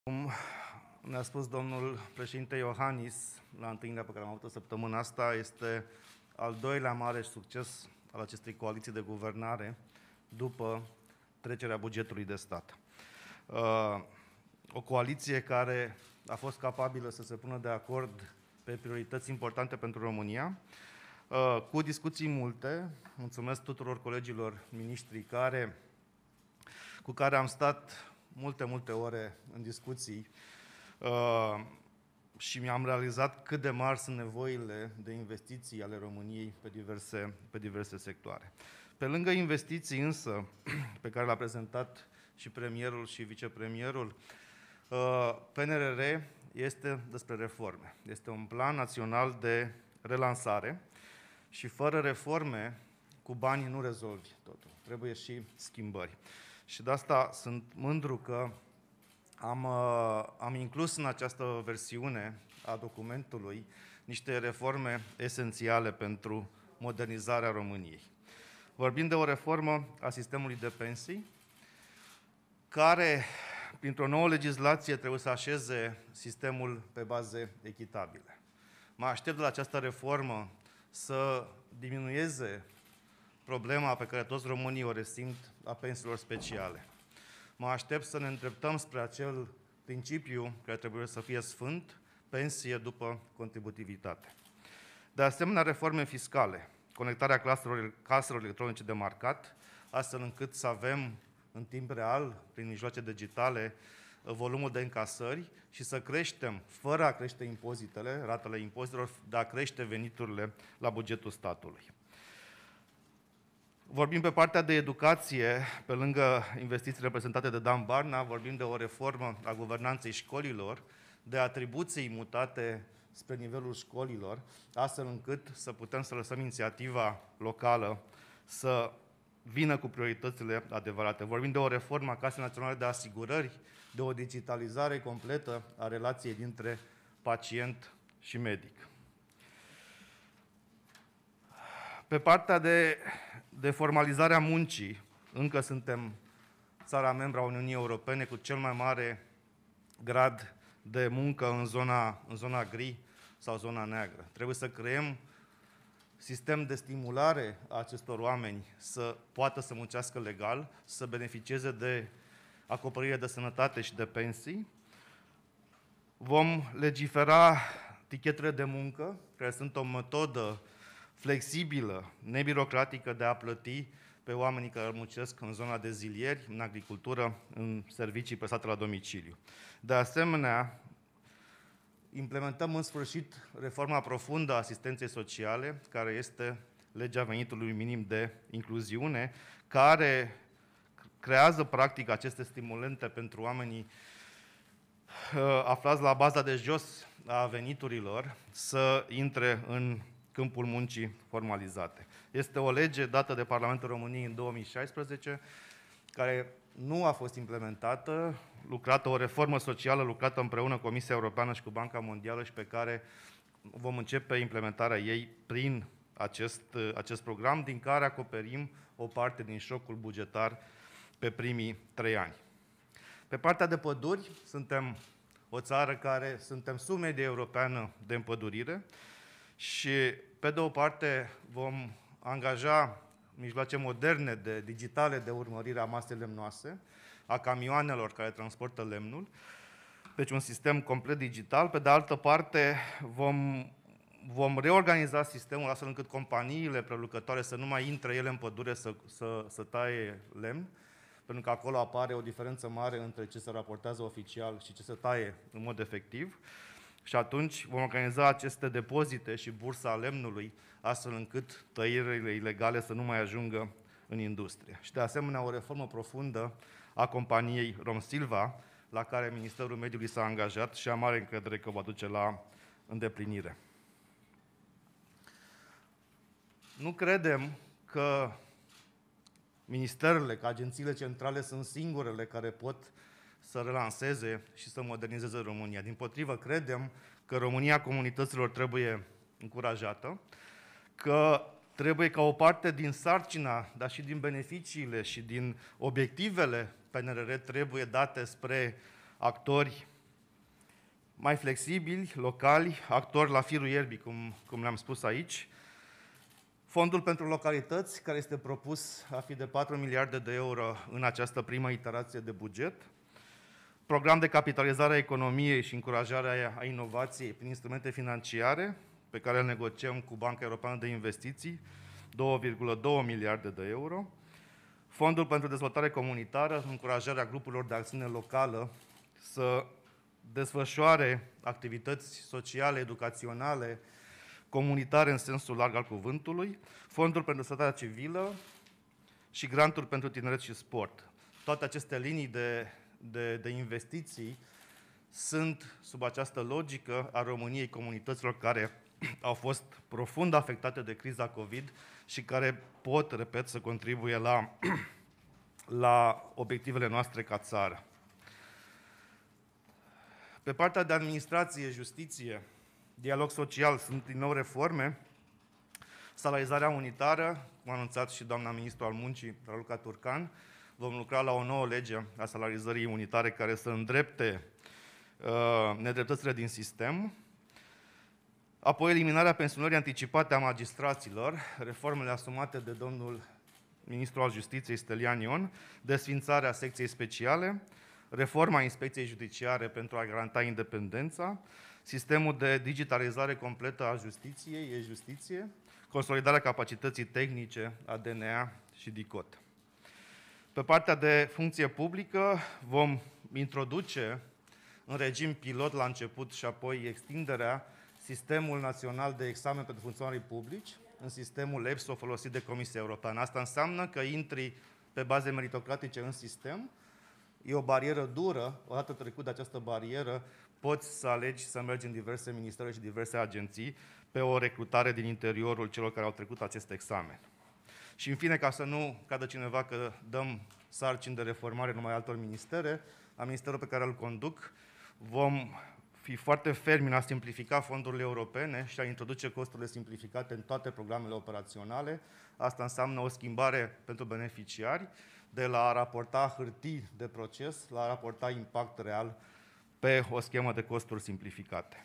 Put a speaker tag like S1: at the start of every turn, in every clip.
S1: Cum ne-a spus domnul președinte Iohannis la întâlnirea pe care am avut-o săptămâna asta, este al doilea mare succes al acestei coaliții de guvernare după trecerea bugetului de stat. O coaliție care a fost capabilă să se pună de acord pe priorități importante pentru România, cu discuții multe. Mulțumesc tuturor colegilor miniștri cu care am stat multe ore în discuții și mi-am realizat cât de mari sunt nevoile de investiții ale României pe diverse sectoare. Pe lângă investiții însă, pe care le-a prezentat și premierul și vicepremierul, PNRR este despre reforme. Este un plan național de relansare și fără reforme, cu banii nu rezolvi totul. Trebuie și schimbări. Și de asta sunt mândru că am inclus în această versiune a documentului niște reforme esențiale pentru modernizarea României. Vorbim de o reformă a sistemului de pensii, care, printr-o nouă legislație, trebuie să așeze sistemul pe baze echitabile. Mă aștept de la această reformă să diminueze problema pe care toți românii o resimt a pensiilor speciale. Mă aștept să ne îndreptăm spre acel principiu care trebuie să fie sfânt, pensie după contributivitate. De asemenea, reforme fiscale, conectarea caselor electronice de marcat, astfel încât să avem în timp real, prin mijloace digitale, volumul de încasări și să creștem, fără a crește impozitele, ratele impozitelor, dar a crește veniturile la bugetul statului. Vorbim pe partea de educație, pe lângă investițiile prezentate de Dan Barna, vorbim de o reformă a guvernanței școlilor, de atribuții mutate spre nivelul școlilor, astfel încât să putem să lăsăm inițiativa locală să vină cu prioritățile adevărate. Vorbim de o reformă a Casei Naționale de Asigurări, de o digitalizare completă a relației dintre pacient și medic. Pe partea de formalizare a muncii, încă suntem țara membră a Uniunii Europene cu cel mai mare grad de muncă în zona gri sau zona neagră. Trebuie să creăm sistem de stimulare a acestor oameni să poată să muncească legal, să beneficieze de acoperire de sănătate și de pensii. Vom legifera tichetele de muncă, care sunt o metodă flexibilă, nebirocratică de a plăti pe oamenii care muncesc în zona de zilieri, în agricultură, în servicii prestate la domiciliu. De asemenea, implementăm în sfârșit reforma profundă a asistenței sociale, care este legea venitului minim de incluziune, care creează practic aceste stimulente pentru oamenii aflați la baza de jos a veniturilor să intre în câmpul muncii formalizate. Este o lege dată de Parlamentul României în 2016, care nu a fost implementată, o reformă socială lucrată împreună cu Comisia Europeană și cu Banca Mondială și pe care vom începe implementarea ei prin acest program, din care acoperim o parte din șocul bugetar pe primii 3 ani. Pe partea de păduri, suntem o țară care suntem sub medie europeană de împădurire și, pe de o parte, vom angaja mijloace moderne digitale de urmărire a masei lemnoase, a camioanelor care transportă lemnul, deci un sistem complet digital. Pe de altă parte, vom reorganiza sistemul astfel încât companiile prelucrătoare să nu mai intre ele în pădure să taie lemn, pentru că acolo apare o diferență mare între ce se raportează oficial și ce se taie în mod efectiv. Și atunci vom organiza aceste depozite și bursa lemnului, astfel încât tăierile ilegale să nu mai ajungă în industrie. Și de asemenea o reformă profundă a companiei Romsilva, la care Ministerul Mediului s-a angajat și am mare încredere că o va duce la îndeplinire. Nu credem că ministerele, că agențiile centrale sunt singurele care pot să relanseze și să modernizeze România. Dimpotrivă, credem că România comunităților trebuie încurajată, că trebuie ca o parte din sarcina, dar și din beneficiile și din obiectivele PNRR trebuie date spre actori mai flexibili, locali, actori la firul ierbii, cum le-am spus aici. Fondul pentru localități, care este propus a fi de 4 miliarde de euro în această primă iterație de buget. Program de capitalizare a economiei și încurajarea a inovației prin instrumente financiare, pe care îl negociem cu Banca Europeană de Investiții, 2,2 miliarde de euro. Fondul pentru dezvoltare comunitară, încurajarea grupurilor de acțiune locală să desfășoare activități sociale, educaționale, comunitare în sensul larg al cuvântului, fondul pentru societatea civilă și granturi pentru tineret și sport. Toate aceste linii de investiții sunt sub această logică a României, comunităților care au fost profund afectate de criza COVID și care pot, repet, să contribuie la obiectivele noastre ca țară. Pe partea de administrație, justiție, dialog social, sunt din nou reforme. Salarizarea unitară, cum a anunțat și doamna ministru al muncii, Raluca Turcan, vom lucra la o nouă lege a salarizării unitare care să îndrepte nedreptățile din sistem. Apoi eliminarea pensionării anticipate a magistraților, reformele asumate de domnul ministru al Justiției, Stelian Ion, desființarea secției speciale, reforma inspecției judiciare pentru a garanta independența, sistemul de digitalizare completă a justiției, e-justiție, consolidarea capacității tehnice a DNA și DICOT. Pe partea de funcție publică vom introduce în regim pilot la început și apoi extinderea Sistemul Național de Examen pentru Funcționarii Publici, în sistemul EPSO folosit de Comisia Europeană. Asta înseamnă că intri pe baze meritocratice în sistem, e o barieră dură, odată trecut de această barieră, poți să alegi să mergi în diverse ministere și diverse agenții pe o recrutare din interiorul celor care au trecut acest examen. Și în fine, ca să nu cadă cineva că dăm sarcini de reformare numai altor ministere, la ministerul pe care îl conduc, vom fi foarte fermi în a simplifica fondurile europene și a introduce costurile simplificate în toate programele operaționale. Asta înseamnă o schimbare pentru beneficiari, de la a raporta hârtii de proces la a raporta impact real pe o schemă de costuri simplificate.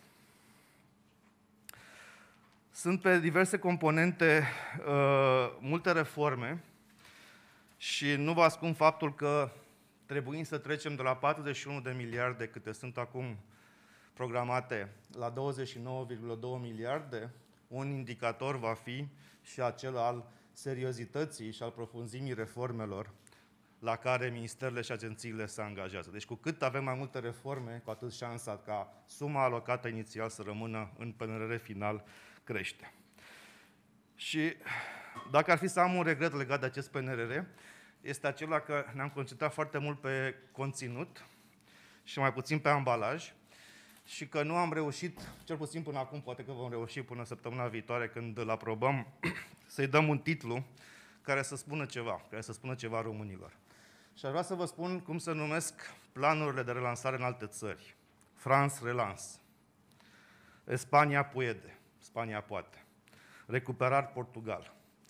S1: Sunt pe diverse componente multe reforme și nu vă ascund faptul că trebuie să trecem de la 41 de miliarde câte sunt acum programate la 29,2 miliarde. Un indicator va fi și acela al seriozității și al profunzimii reformelor la care ministerele și agențiile se angajează. Deci cu cât avem mai multe reforme, cu atât șansa ca suma alocată inițial să rămână în PNRR final crește. Și dacă ar fi să am un regret legat de acest PNRR, este acela că ne-am concentrat foarte mult pe conținut și mai puțin pe ambalaj și că nu am reușit, cel puțin până acum, poate că vom reuși până săptămâna viitoare când îl aprobăm, să-i dăm un titlu care să spună ceva românilor. Și aș vrea să vă spun cum se numesc planurile de relansare în alte țări. France Relance, Spania puede, Spania poate, Recuperar Portugal.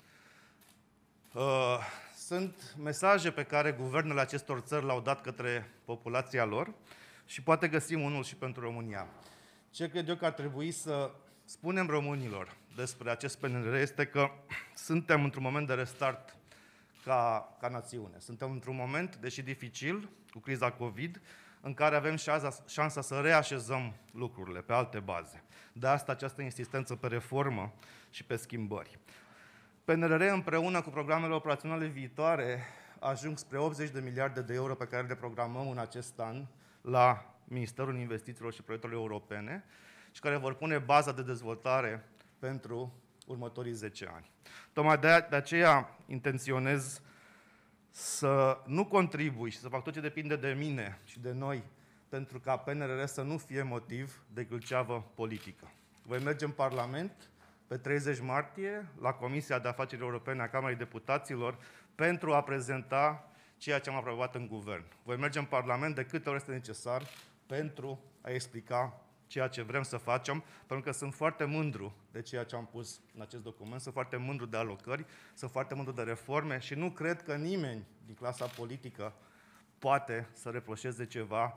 S1: Sunt mesaje pe care guvernele acestor țări le-au dat către populația lor și poate găsim unul și pentru România. Ce cred eu că ar trebui să spunem românilor despre acest PNRR este că suntem într-un moment de restart ca națiune. Suntem într-un moment, deși dificil, cu criza COVID, în care avem șansa să reașezăm lucrurile pe alte baze. De asta această insistență pe reformă și pe schimbări. PNRR împreună cu programele operaționale viitoare ajung spre 80 de miliarde de euro pe care le programăm în acest an la Ministerul Investițiilor și Proiectelor Europene și care vor pune baza de dezvoltare pentru următorii 10 ani. Tocmai de aceea intenționez să nu contribui și să fac tot ce depinde de mine și de noi pentru ca PNRR să nu fie motiv de gâlceavă politică. Voi merge în Parlament pe 30 martie la Comisia de Afaceri Europene a Camerei Deputaților pentru a prezenta ceea ce am aprobat în guvern. Voi merge în Parlament de câte ori este necesar pentru a explica ceea ce vrem să facem, pentru că sunt foarte mândru de ceea ce am pus în acest document, sunt foarte mândru de alocări, sunt foarte mândru de reforme și nu cred că nimeni din clasa politică poate să reproșeze ceva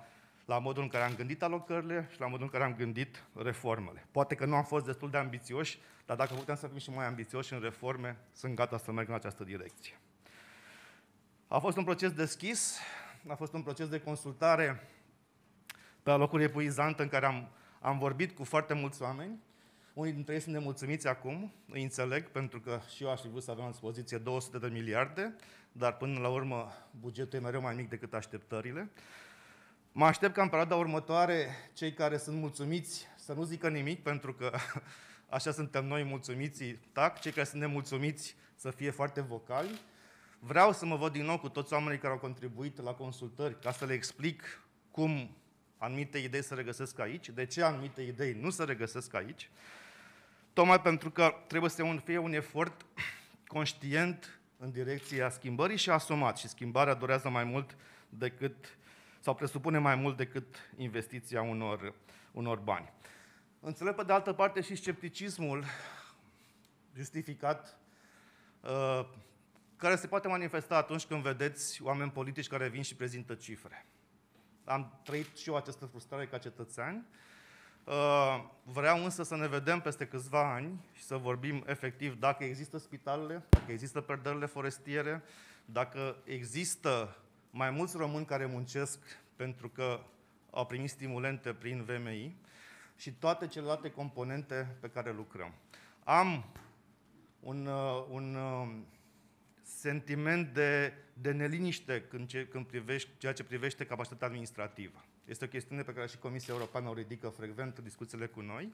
S1: la modul în care am gândit alocările și la modul în care am gândit reformele. Poate că nu am fost destul de ambițioși, dar dacă putem să fim și mai ambițioși în reforme, sunt gata să merg în această direcție. A fost un proces deschis, a fost un proces de consultare pe alocuri epuizant în care am vorbit cu foarte mulți oameni. Unii dintre ei sunt nemulțumiți acum, îi înțeleg, pentru că și eu aș fi vrut să avem la dispoziție 200 de miliarde, dar până la urmă bugetul e mereu mai mic decât așteptările. Mă aștept ca în perioada următoare cei care sunt mulțumiți să nu zică nimic, pentru că așa suntem noi mulțumiții, tac, cei care sunt nemulțumiți să fie foarte vocali. Vreau să mă văd din nou cu toți oamenii care au contribuit la consultări, ca să le explic cum anumite idei se regăsesc aici, de ce anumite idei nu se regăsesc aici, tocmai pentru că trebuie să fie un efort conștient în direcția schimbării și asumat. Și schimbarea durează mai mult decât, sau presupune mai mult decât investiția unor bani. Înțeleg pe de altă parte și scepticismul justificat care se poate manifesta atunci când vedeți oameni politici care vin și prezintă cifre. Am trăit și eu această frustrare ca cetățean. Vreau însă să ne vedem peste câțiva ani și să vorbim efectiv dacă există spitalele, dacă există perdările forestiere, dacă există mai mulți români care muncesc pentru că au primit stimulente prin VMI și toate celelalte componente pe care lucrăm. Am un sentiment de neliniște când privești ceea ce privește capacitatea administrativă. Este o chestiune pe care și Comisia Europeană o ridică frecvent în discuțiile cu noi.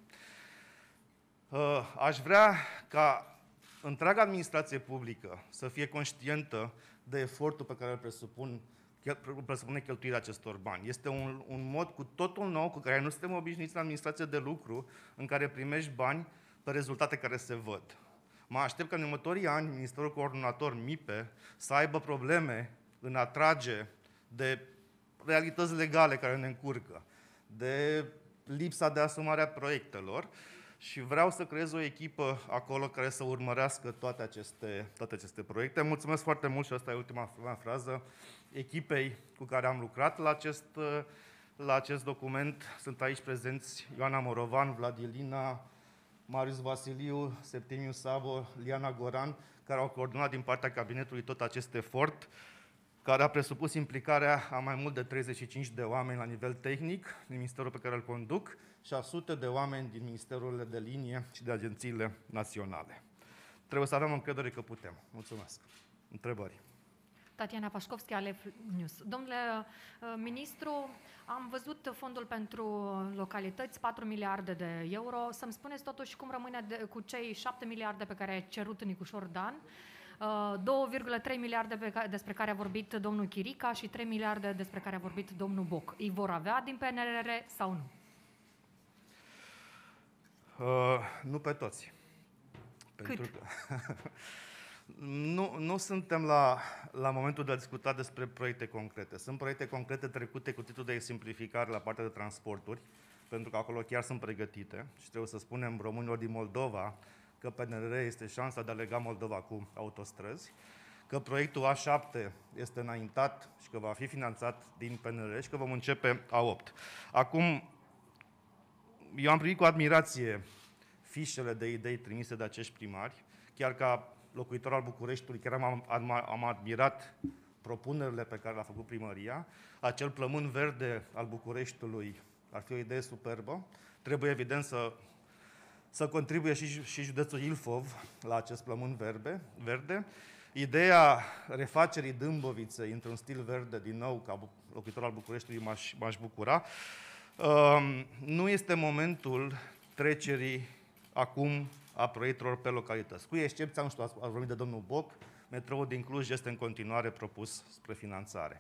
S1: Aș vrea ca întreaga administrație publică să fie conștientă de efortul pe care îl presupune cheltuirea acestor bani. Este un mod cu totul nou, cu care nu suntem obișnuiți în administrație de lucru, în care primești bani pe rezultate care se văd. Mă aștept ca în următorii ani Ministerul Coordonator MIPE să aibă probleme în a trage de realități legale care ne încurcă, de lipsa de asumare a proiectelor și vreau să creez o echipă acolo care să urmărească toate aceste proiecte. Mulțumesc foarte mult și asta e ultima frază echipei cu care am lucrat la acest document. Sunt aici prezenți Ioana Morovan, Vlad Ilina, Marius Vasiliu, Septimiu Sabo, Liana Goran, care au coordonat din partea cabinetului tot acest efort, care a presupus implicarea a mai mult de 35 de oameni la nivel tehnic din ministerul pe care îl conduc și a sute de oameni din ministerurile de linie și de agențiile naționale. Trebuie să avem încredere că putem. Mulțumesc. Întrebări?
S2: Tatiana Pașcovski, Alef News. Domnule ministru, am văzut fondul pentru localități, 4 miliarde de euro. Să-mi spuneți totuși cum rămâne cu cei 7 miliarde pe care a cerut Nicușor Dan, 2,3 miliarde despre care a vorbit domnul Chirica și 3 miliarde despre care a vorbit domnul Boc. Îi vor avea din PNRR sau nu?
S1: Nu pe toți.
S2: Cât?
S1: Pentru că nu suntem la momentul de a discuta despre proiecte concrete. Sunt proiecte concrete trecute cu titlul de simplificare la partea de transporturi, pentru că acolo chiar sunt pregătite și trebuie să spunem românilor din Moldova că PNRR este șansa de a lega Moldova cu autostrăzi, că proiectul A7 este înaintat și că va fi finanțat din PNRR și că vom începe A8. Acum, eu am primit cu admirație fișele de idei trimise de acești primari, chiar ca locuitor al Bucureștiului, chiar am admirat propunerile pe care le-a făcut primăria. Acel plămân verde al Bucureștiului ar fi o idee superbă. Trebuie, evident, să contribuie și județul Ilfov la acest plămân verde. Ideea refacerii Dâmboviței într-un stil verde, din nou, ca locuitor al Bucureștiului, m-aș bucura. Nu este momentul trecerii acum a proiectelor pe localități. Cu excepția, nu știu, ați vorbit de domnul Boc, metroul din Cluj este în continuare propus spre finanțare.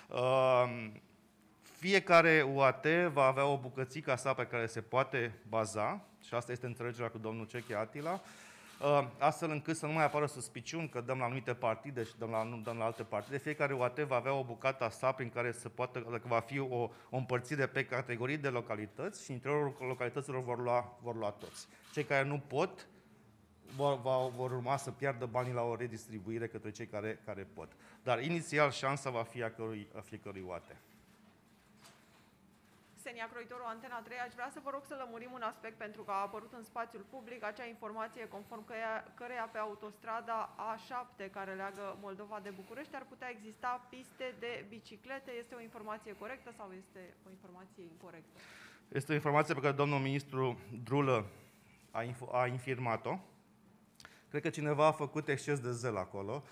S1: Fiecare UAT va avea o bucățică a sa pe care se poate baza, și asta este înțelegerea cu domnul Ceche Atila, astfel încât să nu mai apară suspiciuni că dăm la anumite partide și dăm la alte partide. Fiecare UAT va avea o bucată a sa prin care dacă va fi o împărțire pe categorii de localități și în interiorul localităților vor lua toți. Cei care nu pot vor urma să piardă banii la o redistribuire către cei care pot. Dar inițial șansa va fi a fiecărui UAT.
S3: Xenia Croitoru, Antena 3. Aș vrea să vă rog să lămurim un aspect, pentru că a apărut în spațiul public acea informație conform căreia pe autostrada A7, care leagă Moldova de București, ar putea exista piste de biciclete. Este o informație corectă sau este o informație incorrectă?
S1: Este o informație pe care domnul ministru Drulă a infirmat-o. Cred că cineva a făcut exces de zel acolo.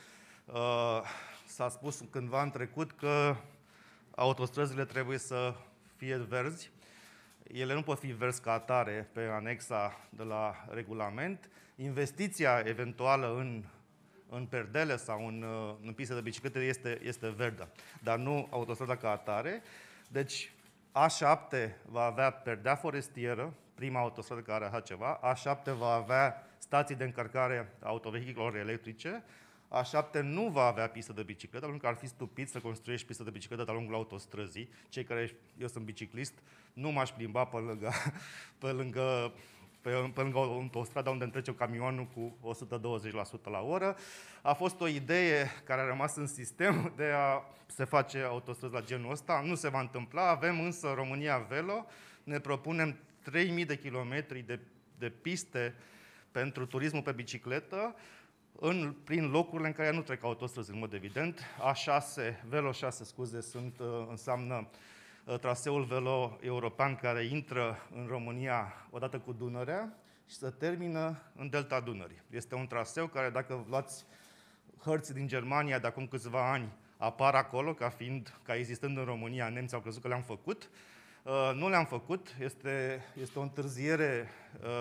S1: S-a spus cândva în trecut că autostrăzile trebuie să fie verzi. Ele nu pot fi verzi ca atare pe anexa de la regulament. Investiția eventuală în perdele sau în piste de biciclete este verde, dar nu autostrada ca atare. Deci A7 va avea perdea forestieră, prima autostradă care are așa ceva. A7 va avea stații de încărcare a autovehiculelor electrice. A7 nu va avea pistă de bicicletă, pentru că ar fi stupid să construiești pistă de bicicletă de-a lungul autostrăzii. Cei care, eu sunt biciclist, nu m-aș plimba pe lângă autostrada unde trece camionul cu 120% la oră. A fost o idee care a rămas în sistem de a se face autostrăzi la genul ăsta. Nu se va întâmpla. Avem însă România Velo. Ne propunem 3000 de kilometri de piste pentru turismul pe bicicletă, prin locurile în care nu trec autostrăzi, în mod evident. Velo 6, înseamnă traseul velo european care intră în România odată cu Dunărea și se termină în delta Dunării. Este un traseu care, dacă luați hărți din Germania de acum câțiva ani, apar acolo ca existând în România. Nemții au crezut că le-am făcut. Nu le-am făcut. Este o întârziere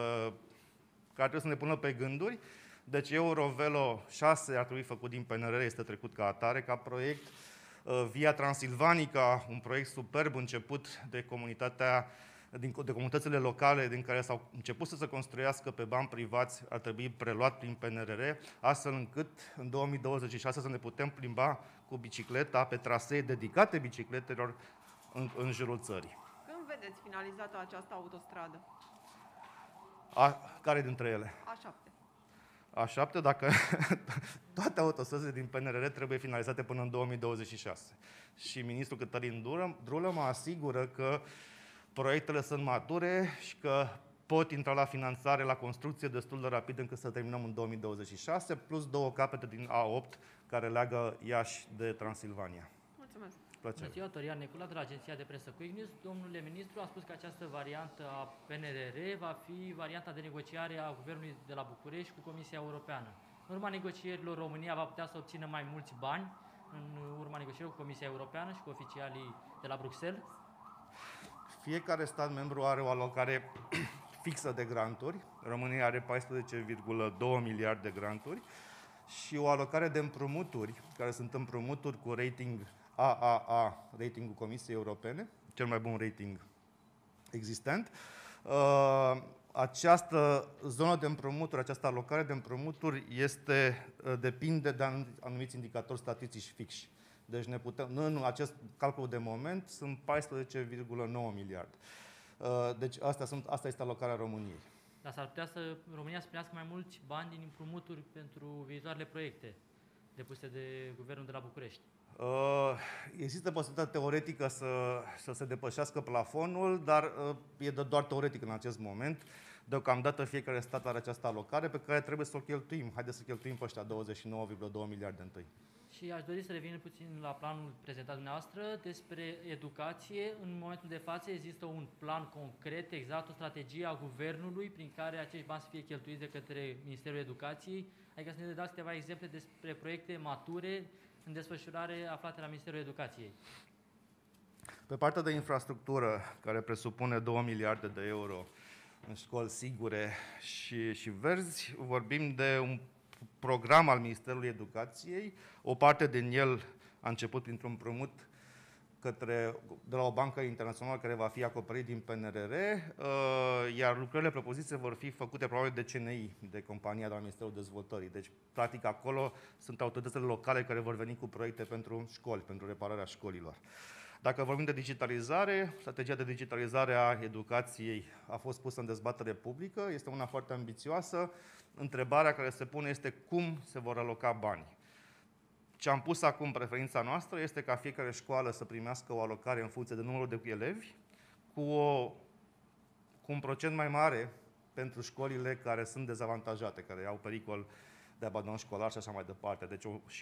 S1: care trebuie să ne pună pe gânduri. Deci Eurovelo 6 ar trebui făcut din PNRR, este trecut ca atare, ca proiect. Via Transilvanica, un proiect superb început de comunitățile locale din care s-au început să se construiască pe bani privați, ar trebui preluat prin PNRR, astfel încât în 2026 să ne putem plimba cu bicicleta pe trasee dedicate bicicletelor în jurul țării.
S3: Când vedeți finalizată această autostradă?
S1: Care dintre ele? A7, dacă toate autostrăzile din PNRR trebuie finalizate până în 2026. Și ministrul Cătălin Drulă mă asigură că proiectele sunt mature și că pot intra la finanțare, la construcție destul de rapid încât să terminăm în 2026, plus 2 capete din A8 care leagă Iași de Transilvania.
S3: Mulțumesc!
S4: Bună ziua, Torian Necula de la agenția de presă Quick News. Domnule ministru a spus că această variantă a PNRR va fi varianta de negociare a Guvernului de la București cu Comisia Europeană. În urma negocierilor, România va putea să obțină mai mulți bani în urma negocierilor cu Comisia Europeană și cu oficialii de la Bruxelles?
S1: Fiecare stat membru are o alocare fixă de granturi. România are 14,2 miliarde de granturi și o alocare de împrumuturi, care sunt împrumuturi cu rating AAA, ratingul Comisiei Europene, cel mai bun rating existent. Această zonă de împrumuturi, această alocare de împrumuturi depinde de anumiți indicatori statistici fixi. Deci în acest calcul de moment sunt 14,9 miliarde. Deci asta este alocarea României.
S4: Dar s-ar putea România să primească mai mulți bani din împrumuturi pentru viitoarele proiecte depuse de Guvernul de la București?
S1: Există posibilitatea teoretică să se depășească plafonul, dar e doar teoretic în acest moment. Deocamdată fiecare stat are această alocare pe care trebuie să o cheltuim. Haideți să cheltuim pe ăștia 29,2 miliarde întâi.
S4: Și aș dori să revin puțin la planul prezentat dumneavoastră despre educație. În momentul de față există un plan concret, exact o strategie a Guvernului prin care acești bani să fie cheltuiți de către Ministerul Educației. Adică să ne dați câteva exemple despre proiecte mature în desfășurare aflate la Ministerul Educației.
S1: Pe partea de infrastructură, care presupune 2 miliarde de euro în școli sigure și verzi, vorbim de un program al Ministerului Educației. O parte din el a început printr-un împrumut de la o bancă internațională care va fi acoperit din PNRR, iar lucrările propozite vor fi făcute probabil de CNI, de compania de la Ministerul Dezvoltării. Deci, practic, acolo sunt autoritățile locale care vor veni cu proiecte pentru școli, pentru repararea școlilor. Dacă vorbim de digitalizare, strategia de digitalizare a educației a fost pusă în dezbatere publică, este una foarte ambițioasă. Întrebarea care se pune este cum se vor aloca banii. Ce am pus acum, preferința noastră, este ca fiecare școală să primească o alocare în funcție de numărul de elevi, cu un procent mai mare pentru școlile care sunt dezavantajate, care au pericol de abandon școlar și așa mai departe. Deci și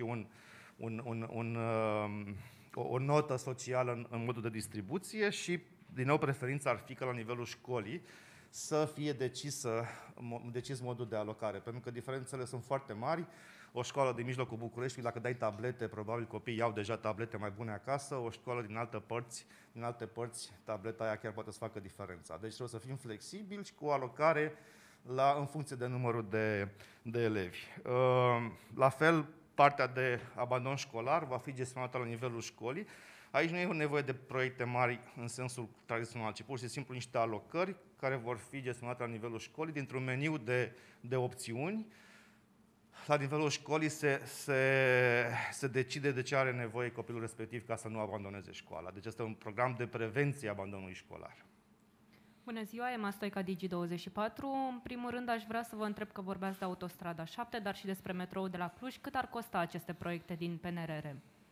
S1: o notă socială în modul de distribuție și, din nou, preferința ar fi că la nivelul școlii să fie decis modul de alocare, pentru că diferențele sunt foarte mari. O școală din mijlocul Bucureștiului, dacă dai tablete, probabil copiii iau deja tablete mai bune acasă, o școală din alte părți, tableta aia chiar poate să facă diferența. Deci trebuie să fim flexibili și cu o alocare în funcție de numărul de elevi. La fel, partea de abandon școlar va fi gestionată la nivelul școlii. Aici nu e nevoie de proiecte mari în sensul tradițional, ci pur și simplu niște alocări care vor fi gestionate la nivelul școlii dintr-un meniu de opțiuni. La nivelul școlii se decide de ce are nevoie copilul respectiv ca să nu abandoneze școala. Deci este un program de prevenție a abandonului școlar.
S5: Bună ziua, Emma Stoica, Digi24. În primul rând aș vrea să vă întreb că vorbeați de Autostrada 7, dar și despre metroul de la Cluj. Cât ar costa aceste proiecte din PNRR?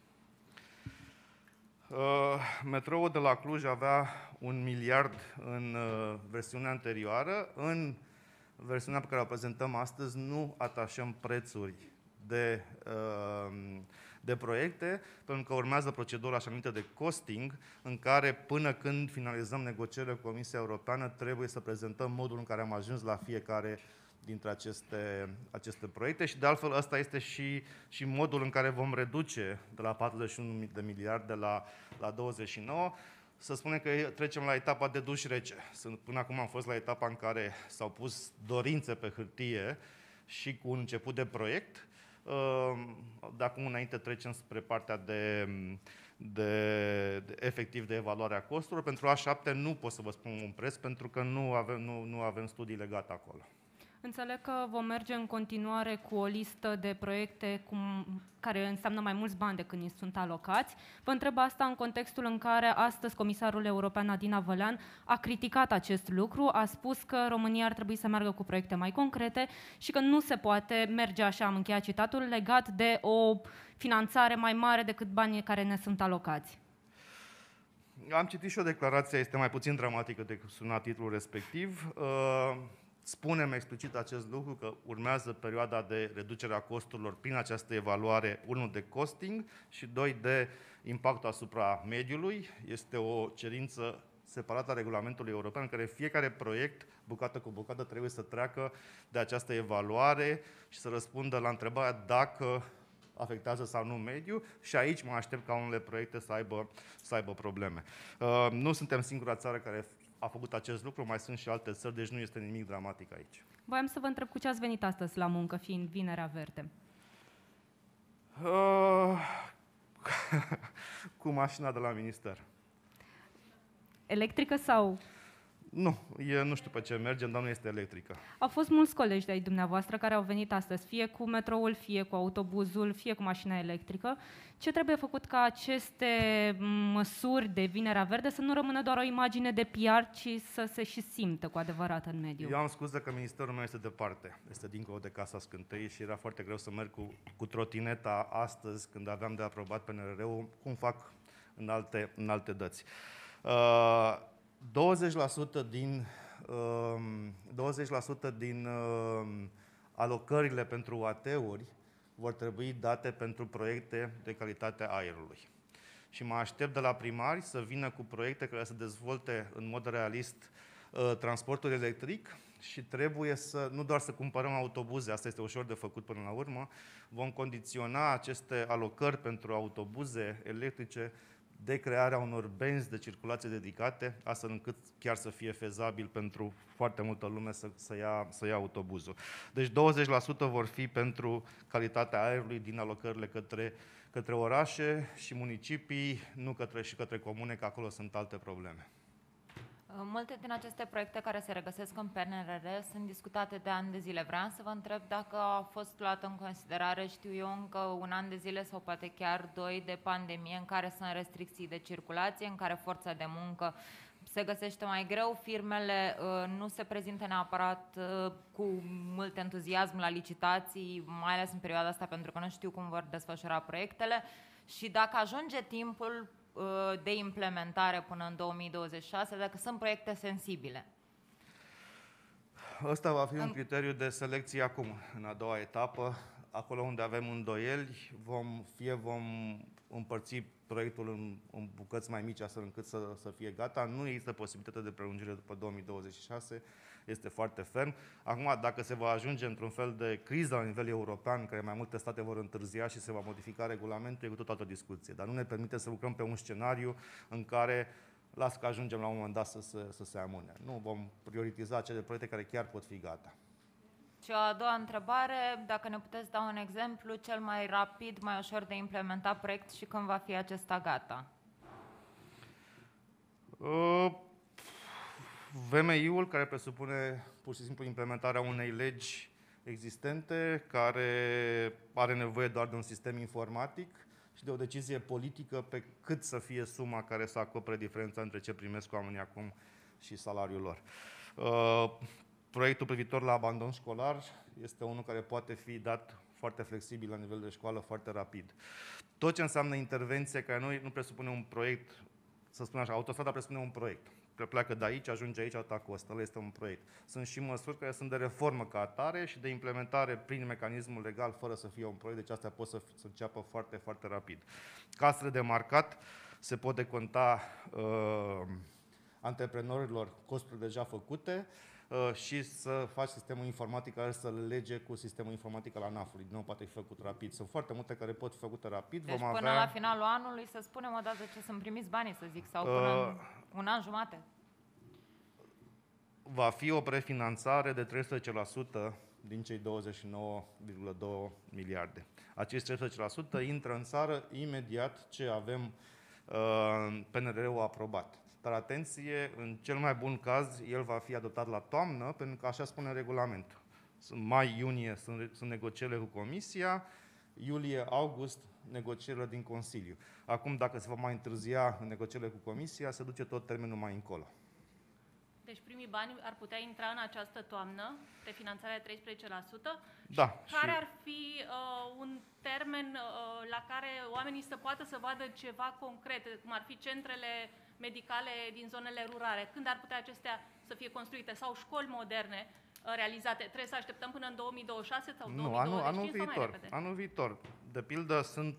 S1: Metroul de la Cluj avea 1 miliard în versiunea anterioară. În versiunea pe care o prezentăm astăzi nu atașăm prețuri de proiecte, pentru că urmează procedura așa numită de costing, în care până când finalizăm negocierile cu Comisia Europeană trebuie să prezentăm modul în care am ajuns la fiecare dintre aceste proiecte și de altfel ăsta este și modul în care vom reduce de la 41 de miliarde la 29. Să spunem că trecem la etapa de duș rece. Până acum am fost la etapa în care s-au pus dorințe pe hârtie și cu un început de proiect. De acum înainte trecem spre partea efectiv de evaluare a costurilor. Pentru A7 nu pot să vă spun un preț pentru că nu avem studii legate acolo.
S5: Înțeleg că vom merge în continuare cu o listă de proiecte care înseamnă mai mulți bani decât ni sunt alocați. Vă întreb asta în contextul în care astăzi comisarul european Adina Vălean a criticat acest lucru, a spus că România ar trebui să meargă cu proiecte mai concrete și că nu se poate merge, așa am încheiat citatul, legat de o finanțare mai mare decât banii care ne sunt alocați.
S1: Am citit și o declarație, este mai puțin dramatică decât suna titlul respectiv. Spunem explicit acest lucru, că urmează perioada de reducere a costurilor prin această evaluare, 1 de costing și 2 de impact asupra mediului. Este o cerință separată a regulamentului european, în care fiecare proiect, bucată cu bucată, trebuie să treacă de această evaluare și să răspundă la întrebarea dacă afectează sau nu mediul și aici mă aștept ca unele proiecte să aibă probleme. Nu suntem singura țară care a făcut acest lucru, mai sunt și alte țări, deci nu este nimic dramatic aici.
S5: Voiam să vă întreb cu ce ați venit astăzi la muncă, fiind Vinerea Verde?
S1: Cu mașina de la minister.
S5: Electrică sau?
S1: Nu, nu știu pe ce mergem, dar nu este electrică.
S5: Au fost mulți colegi de-ai dumneavoastră care au venit astăzi, fie cu metroul, fie cu autobuzul, fie cu mașina electrică. Ce trebuie făcut ca aceste măsuri de Vinerea Verde să nu rămână doar o imagine de PR, ci să se și simtă cu adevărat în mediu?
S1: Eu am scuză că ministerul meu este departe, este dincolo de Casa Scântei și era foarte greu să merg cu trotineta astăzi când aveam de aprobat PNRR-ul, cum fac în alte dăți. 20% din alocările pentru UAT-uri vor trebui date pentru proiecte de calitate a aerului. Și mă aștept de la primari să vină cu proiecte care să dezvolte în mod realist transportul electric și trebuie nu doar să cumpărăm autobuze, asta este ușor de făcut până la urmă, vom condiționa aceste alocări pentru autobuze electrice de crearea unor benzi de circulație dedicate, astfel încât chiar să fie fezabil pentru foarte multă lume să ia autobuzul. Deci 20% vor fi pentru calitatea aerului din alocările către orașe și municipii, nu către comune, că acolo sunt alte probleme.
S6: Multe din aceste proiecte care se regăsesc în PNRR sunt discutate de ani de zile. Vreau să vă întreb dacă a fost luată în considerare, știu eu, încă 1 an de zile sau poate chiar 2 de pandemie în care sunt restricții de circulație, în care forța de muncă se găsește mai greu, firmele nu se prezintă neapărat cu mult entuziasm la licitații, mai ales în perioada asta, pentru că nu știu cum vor desfășura proiectele. Și dacă ajunge timpul, de implementare până în 2026, dacă sunt proiecte sensibile?
S1: Ăsta va fi un criteriu de selecție acum, în a doua etapă. Acolo unde avem îndoieli, vom împărți proiectul în bucăți mai mici, astfel încât să fie gata. Nu există posibilitate de prelungire după 2026, este foarte ferm. Acum, dacă se va ajunge într-un fel de criză la nivel european, în care mai multe state vor întârzia și se va modifica regulamentul, e cu tot altă discuție. Dar nu ne permite să lucrăm pe un scenariu în care las că ajungem la un moment dat să se amâne. Nu, vom prioritiza acele proiecte care chiar pot fi gata.
S6: Și o a doua întrebare, dacă ne puteți da un exemplu, cel mai rapid, mai ușor de implementat proiect și când va fi acesta gata?
S1: VMI-ul, care presupune pur și simplu implementarea unei legi existente, care are nevoie doar de un sistem informatic și de o decizie politică pe cât să fie suma care să acopere diferența între ce primesc oamenii acum și salariul lor. Proiectul privitor la abandon școlar este unul care poate fi dat foarte flexibil la nivel de școală, foarte rapid. Tot ce înseamnă intervenție care nu presupune un proiect, să spunem așa, autostrada presupune un proiect. Pleacă de aici, ajunge aici, alta costă. Ăla este un proiect. Sunt și măsuri care sunt de reformă ca atare și de implementare prin mecanismul legal, fără să fie un proiect, deci astea pot să înceapă foarte, foarte rapid. Casele de marcat se pot deconta antreprenorilor costurile deja făcute și să faci sistemul informatic care să le lege cu sistemul informatic al ANAF-ului. Din nou poate fi făcut rapid. Sunt foarte multe care pot fi făcute rapid.
S6: Deci până la finalul anului, să spunem odată ce sunt primiți banii, să zic, sau până în un an jumate?
S1: Va fi o prefinanțare de 13% din cei 29,2 miliarde. Acești 13% intră în țară imediat ce avem PNRR-ul aprobat. Dar atenție, în cel mai bun caz, el va fi adoptat la toamnă, pentru că așa spune regulamentul. Mai-iunie sunt negocierile cu Comisia, iulie-august negocierile din Consiliu. Acum, dacă se va mai întârzia în negocierile cu Comisia, se duce tot termenul mai încolo.
S7: Deci primii bani ar putea intra în această toamnă, prefinanțarea de 13%.
S1: Da.
S7: Care ar fi un termen la care oamenii să poată să vadă ceva concret, cum ar fi centrele medicale din zonele rurale? Când ar putea acestea să fie construite? Sau școli moderne realizate? Trebuie să așteptăm până în 2026 sau 2025 sau mai repede?
S1: Anul viitor. De pildă,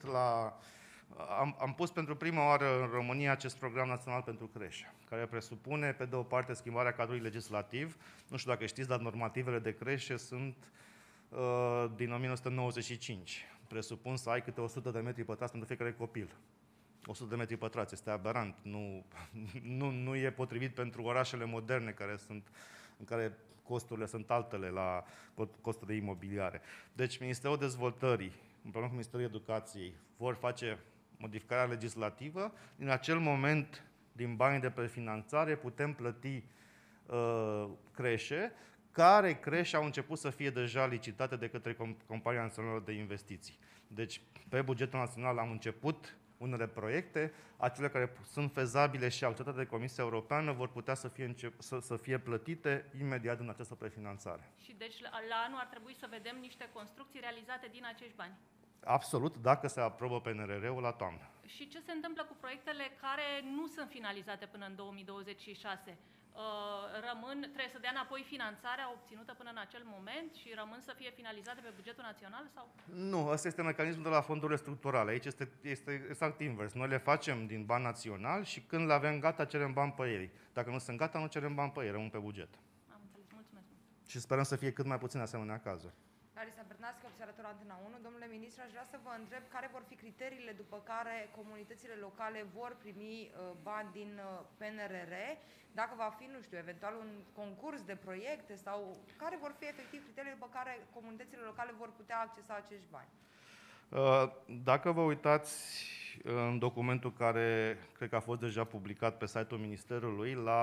S1: am pus pentru prima oară în România acest program național pentru creșe, care presupune, pe de o parte, schimbarea cadrului legislativ. Nu știu dacă știți, dar normativele de creșe sunt din 1995. Presupun să ai câte 100 de metri pătrați pentru fiecare copil. 100 de metri pătrați, este aberant. Nu e potrivit pentru orașele moderne în care costurile sunt altele la costurile imobiliare. Deci, Ministerul Dezvoltării, împreună cu Ministerul Educației, vor face modificarea legislativă. În acel moment, din banii de prefinanțare, putem plăti creșe, care creșe au început să fie deja licitate de către Compania Națională de Investiții. Deci, pe bugetul național am început unele proiecte, acele care sunt fezabile și acceptate de Comisia Europeană vor putea să fie plătite imediat în această prefinanțare.
S7: Și deci la anul ar trebui să vedem niște construcții realizate din acești bani?
S1: Absolut, dacă se aprobă PNRR-ul la toamnă.
S7: Și ce se întâmplă cu proiectele care nu sunt finalizate până în 2026? Trebuie să dea înapoi finanțarea obținută până în acel moment și rămân să fie finalizate pe bugetul național? Sau?
S1: Nu, ăsta este mecanismul de la fondurile structurale. Aici este exact invers. Noi le facem din bani național și când le avem gata, cerem bani pe ei. Dacă nu sunt gata, nu cerem bani pe ei, rămân pe buget.
S7: Am înțeles, mulțumesc.
S1: Și sperăm să fie cât mai puține asemenea cazuri.
S8: Larisa Bernaschi, observator Antena 1. Domnule ministru, aș vrea să vă întreb care vor fi criteriile după care comunitățile locale vor primi bani din PNRR, dacă va fi, nu știu, eventual un concurs de proiecte sau care vor fi efectiv criteriile după care comunitățile locale vor putea accesa acești bani?
S1: Dacă vă uitați în documentul care cred că a fost deja publicat pe site-ul Ministerului, la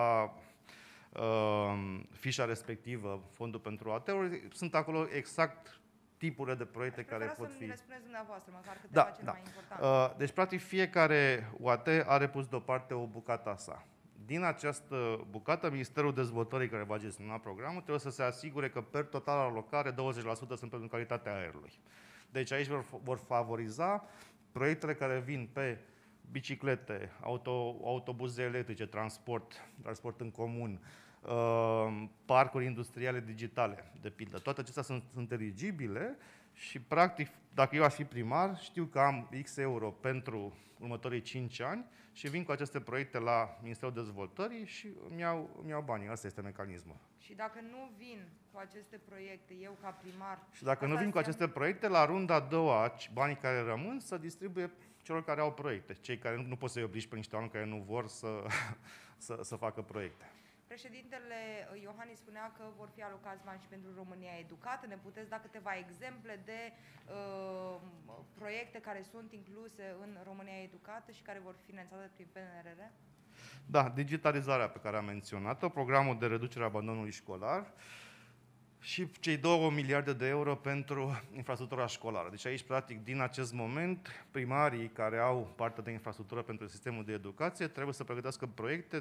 S1: fișa respectivă, Fondul pentru AT-uri, sunt acolo exact tipurile de proiecte care pot fi...
S8: să-mi răspundeți dumneavoastră, măcar câteva cele mai importante.
S1: Deci, practic, fiecare UAT are pus deoparte o bucată a sa. Din această bucată, Ministerul Dezvoltării, care va gestiona programul, trebuie să se asigure că per total alocare 20% sunt pentru calitatea aerului. Deci aici vor favoriza proiectele care vin pe biciclete, autobuze electrice, transport în comun, parcuri industriale digitale, de pildă. Toate acestea sunt eligibile și, practic, dacă eu aș fi primar, știu că am X euro pentru următorii 5 ani și vin cu aceste proiecte la Ministerul Dezvoltării și îmi iau banii. Asta este mecanismul.
S8: Și dacă nu vin cu aceste proiecte, eu ca primar...
S1: Și dacă nu vin cu aceste proiecte, la runda a doua, banii care rămân să distribuie celor care au proiecte. Cei care nu pot să-i obligi pe niște oameni care nu vor să facă proiecte.
S8: Președintele Iohannis spunea că vor fi alocați bani și pentru România Educată. Ne puteți da câteva exemple de proiecte care sunt incluse în România Educată și care vor fi finanțate prin PNRR?
S1: Da, digitalizarea pe care am menționat-o, programul de reducere a abandonului școlar și cei 2 miliarde de euro pentru infrastructura școlară. Deci aici, practic, din acest moment, primarii care au parte de infrastructură pentru sistemul de educație trebuie să pregătească proiecte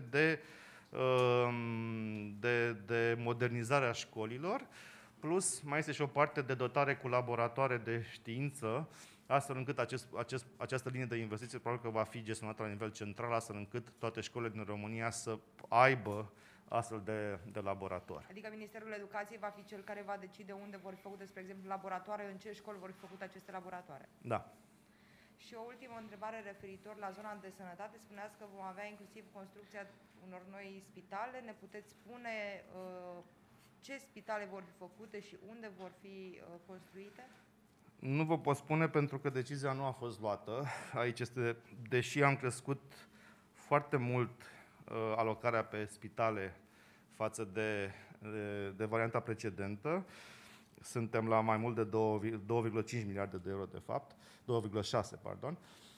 S1: de modernizare a școlilor, plus mai este și o parte de dotare cu laboratoare de știință, astfel încât această linie de investiție probabil că va fi gestionată la nivel central, astfel încât toate școlile din România să aibă astfel de laboratoare.
S8: Adică Ministerul Educației va fi cel care va decide unde vor fi făcute, spre exemplu, laboratoare, în ce școli vor fi făcute aceste laboratoare?
S1: Da.
S8: Și o ultimă întrebare referitor la zona de sănătate. Spuneați că vom avea inclusiv construcția unor noi spitale. Ne puteți spune ce spitale vor fi făcute și unde vor fi construite?
S1: Nu vă pot spune pentru că decizia nu a fost luată. Aici este, deși am crescut foarte mult alocarea pe spitale față de varianta precedentă, suntem la mai mult de 2,5 miliarde de euro, de fapt, 2,6, pardon.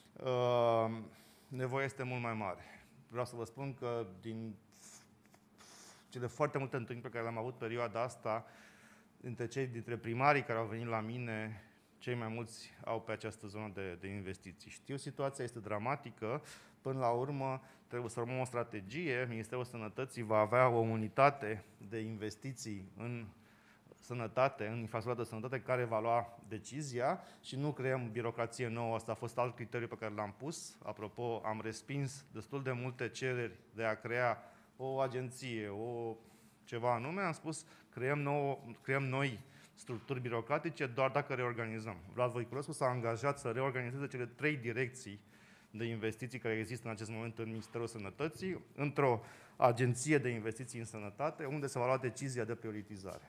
S1: Nevoia este mult mai mare. Vreau să vă spun că din cele foarte multe întâlniri pe care le-am avut perioada asta, dintre primarii care au venit la mine, cei mai mulți au pe această zonă de investiții. Știu, situația este dramatică. Până la urmă, trebuie să urmăm o strategie. Ministerul Sănătății va avea o unitate de investiții în sănătate, în infrastructura de sănătate, care va lua decizia și nu creăm birocrație nouă. Asta a fost alt criteriu pe care l-am pus. Apropo, am respins destul de multe cereri de a crea o agenție, ceva anume. Am spus, creăm noi structuri birocratice doar dacă reorganizăm. Vlad Voiculescu s-a angajat să reorganizeze cele 3 direcții de investiții care există în acest moment în Ministerul Sănătății, într-o agenție de investiții în sănătate, unde se va lua decizia de prioritizare.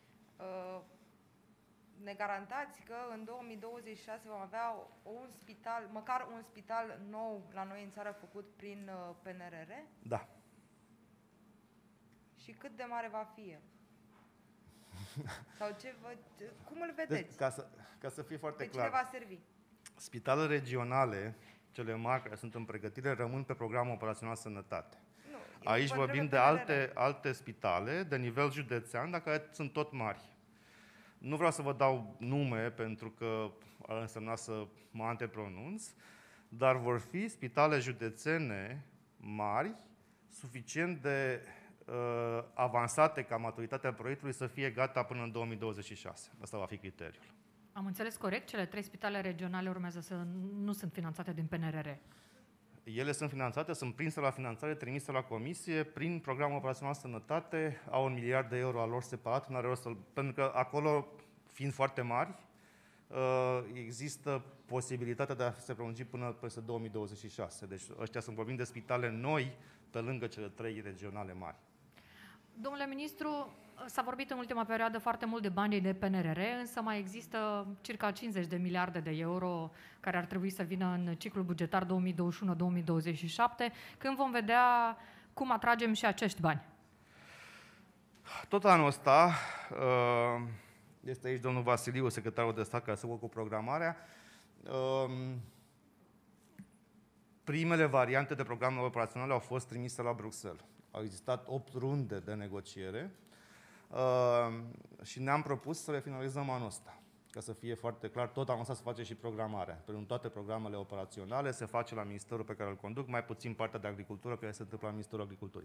S8: Ne garantați că în 2026 vom avea măcar un spital nou la noi în țară făcut prin PNRR?
S1: Da.
S8: Și cât de mare va fi el? Sau cum îl vedeți?
S1: Deci, ca să fie foarte clar.
S8: De cine va servi?
S1: Spitalele regionale, cele mari care sunt în pregătire, rămân pe programul operațional sănătate. Aici vorbim de alte spitale de nivel județean, dar care sunt tot mari. Nu vreau să vă dau nume pentru că ar însemna să mă antepronunț, dar vor fi spitale județene mari, suficient de avansate ca maturitatea proiectului să fie gata până în 2026. Asta va fi criteriul.
S2: Am înțeles corect? Cele 3 spitale regionale urmează să nu sunt finanțate din PNRR.
S1: Ele sunt finanțate, sunt prinse la finanțare, trimise la comisie prin programul operațional sănătate, au 1 miliard de euro al lor separat, n-are rost pentru că acolo, fiind foarte mari, există posibilitatea de a se prelungi până peste 2026. Deci ăștia sunt vorbim de spitale noi, pe lângă cele 3 regionale mari.
S2: Domnule ministru, s-a vorbit în ultima perioadă foarte mult de banii de PNRR, însă mai există circa 50 de miliarde de euro care ar trebui să vină în ciclul bugetar 2021-2027, când vom vedea cum atragem și acești bani.
S1: Tot anul ăsta, este aici domnul Vasiliu, secretarul de stat care se ocupă cu programarea, primele variante de programe operaționale au fost trimise la Bruxelles. Au existat 8 runde de negociere și ne-am propus să le finalizăm anul ăsta. Ca să fie foarte clar, tot anul ăsta se face și programarea. Pentru toate programele operaționale se face la ministerul pe care îl conduc, mai puțin partea de agricultură care se întâmplă la Ministerul Agriculturii.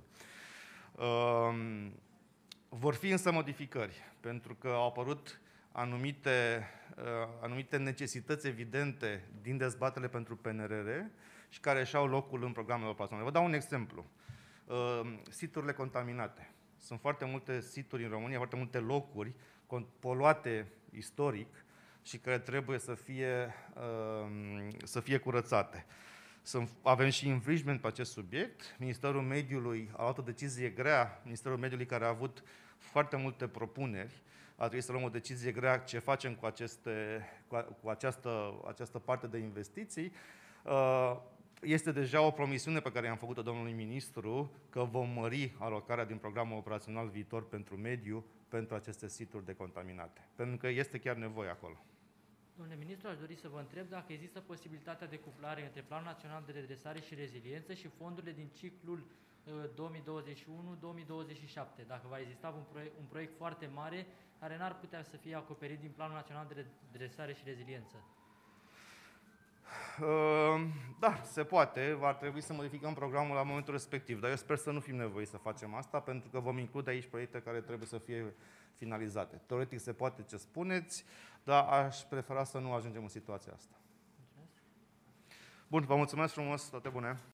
S1: Vor fi însă modificări, pentru că au apărut anumite necesități evidente din dezbaterile pentru PNRR și care își au locul în programele operaționale. Vă dau un exemplu. Siturile contaminate. Sunt foarte multe situri în România, foarte multe locuri poluate istoric și care trebuie să fie curățate. Avem și infringement pe acest subiect. Ministerul Mediului a luat o decizie grea, Ministerul Mediului care a avut foarte multe propuneri, a trebuit să luăm o decizie grea ce facem cu această parte de investiții. Este deja o promisiune pe care i-am făcut-o domnului ministru că vom mări alocarea din programul operațional viitor pentru mediu pentru aceste situri decontaminate. Pentru că este chiar nevoie acolo.
S4: Domnule ministru, aș dori să vă întreb dacă există posibilitatea de cuplare între Planul Național de Redresare și Reziliență și fondurile din ciclul 2021-2027. Dacă va exista un proiect foarte mare care n-ar putea să fie acoperit din Planul Național de Redresare și Reziliență.
S1: Da, se poate. Va trebui să modificăm programul la momentul respectiv, dar eu sper să nu fim nevoiți să facem asta, pentru că vom include aici proiecte care trebuie să fie finalizate. Teoretic se poate ce spuneți, dar aș prefera să nu ajungem în situația asta. Bun, vă mulțumesc frumos, toate bune!